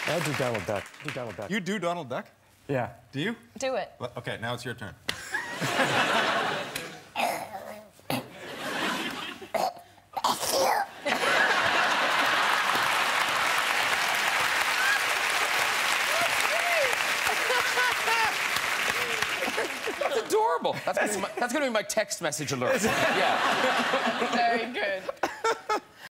I do Donald Duck. Do Donald Duck. You do Donald Duck? Yeah. Do you? Do it. Okay, now it's your turn. That's adorable. That's gonna be my text message alert. Yeah. Very good.